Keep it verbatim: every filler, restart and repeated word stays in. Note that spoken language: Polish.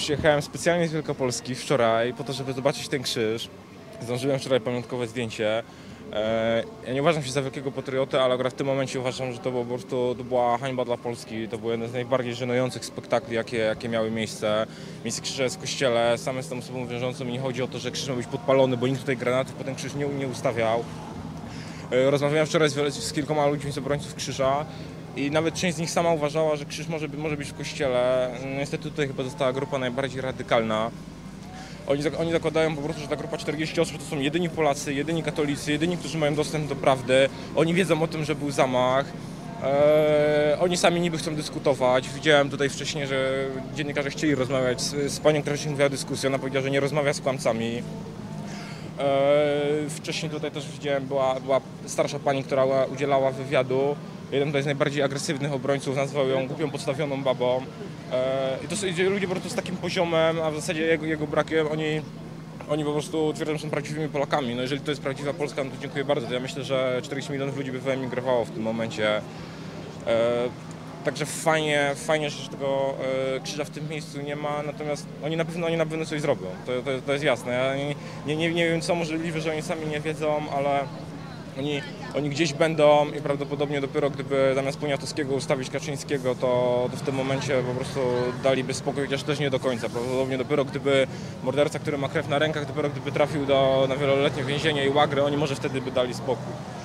Przyjechałem specjalnie z Wielkopolski wczoraj po to, żeby zobaczyć ten krzyż. Zdążyłem wczoraj pamiątkowe zdjęcie. Ja nie uważam się za wielkiego patriotę, ale akurat w tym momencie uważam, że to, było po prostu, to była hańba dla Polski. To był jeden z najbardziej żenujących spektakli, jakie, jakie miały miejsce. Miejsce krzyża jest w kościele, same z tą osobą wiążącą i nie chodzi o to, że krzyż ma być podpalony, bo nikt tutaj granatów po ten krzyż nie, nie ustawiał. Rozmawiałem wczoraj z, z kilkoma ludźmi z obrońców krzyża i nawet część z nich sama uważała, że krzyż może, może być w kościele. Niestety tutaj chyba została grupa najbardziej radykalna. Oni, oni zakładają po prostu, że ta grupa czterdziestu osób to są jedyni Polacy, jedyni katolicy, jedyni, którzy mają dostęp do prawdy. Oni wiedzą o tym, że był zamach. Eee, oni sami niby chcą dyskutować. Widziałem tutaj wcześniej, że dziennikarze chcieli rozmawiać z, z panią, która się mówiła dyskusję. Ona powiedziała, że nie rozmawia z kłamcami. Eee, wcześniej tutaj też widziałem, była, była starsza pani, która udzielała wywiadu. Jeden z najbardziej agresywnych obrońców nazwał ją głupią, podstawioną babą. I to są ludzie po prostu z takim poziomem, a w zasadzie jego, jego brakiem, oni, oni po prostu twierdzą, że są prawdziwymi Polakami. No jeżeli to jest prawdziwa Polska, no to dziękuję bardzo. To ja myślę, że czterdzieści milionów ludzi by wyemigrowało w tym momencie. Także fajnie, fajnie, że tego krzyża w tym miejscu nie ma, natomiast oni na pewno, oni na pewno coś zrobią. To, to, to jest jasne. Ja nie, nie, nie wiem, co możliwe, że oni sami nie wiedzą, ale Oni, oni gdzieś będą i prawdopodobnie dopiero gdyby zamiast Poniatowskiego ustawić Kaczyńskiego, to, to w tym momencie po prostu daliby spokój, chociaż też nie do końca. Prawdopodobnie dopiero gdyby morderca, który ma krew na rękach, dopiero gdyby trafił do, na wieloletnie więzienie i łagry, oni może wtedy by dali spokój.